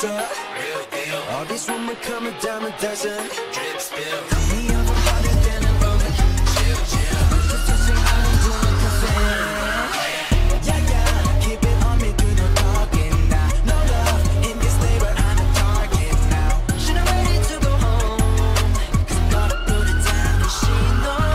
closer. Real deal. All these women coming down the desert. Drip spill. Me up harder than a roller. Chill, chill. Just touching out and doing cafe. Yeah, yeah, keep it on me, do no talking now. No love in this labor, I'm a target now. She not ready to go home, 'cause I gotta put it down and she knows.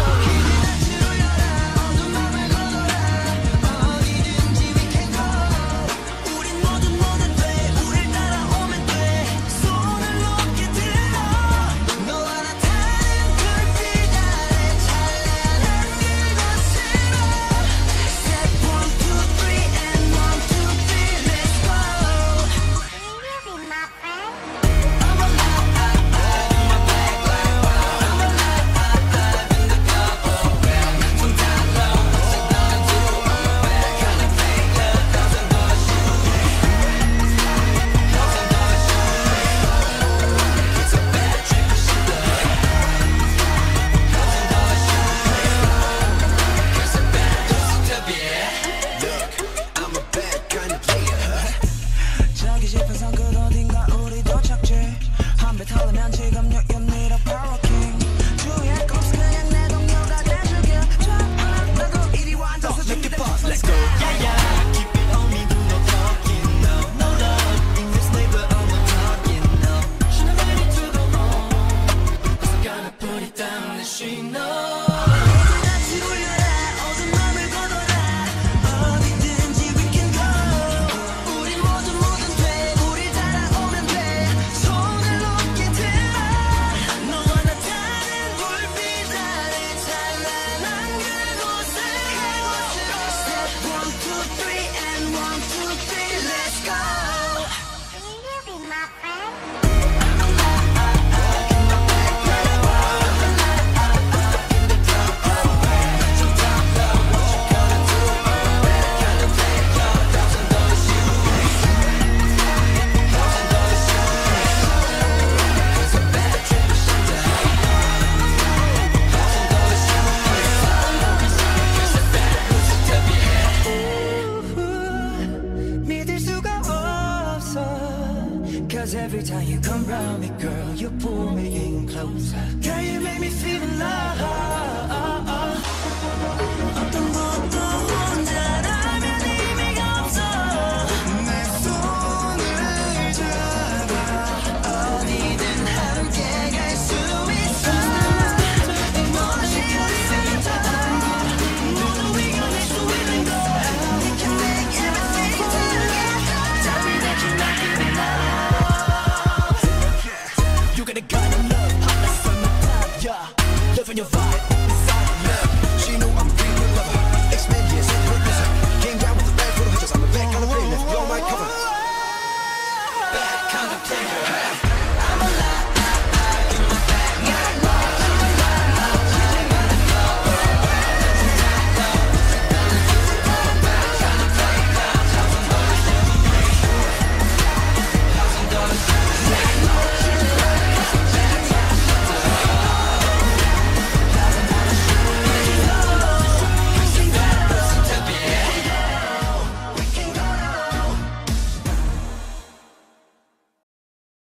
저기 싶어서 그 어딘가 우리 도착지 한 배 타려면 지금 여기입니다 파워킹 주위에 꼼수 그냥 내 동료가 돼주길 나도 이리 와 앉아서 준비된 Let's go yeah yeah keep it on me do no talking no no love in this labor I'm not talking no She's not ready to go home 'cause I gotta put it down and she knows Cause every time you come round me, girl, you pull me in closer. Girl, you make me feel in love.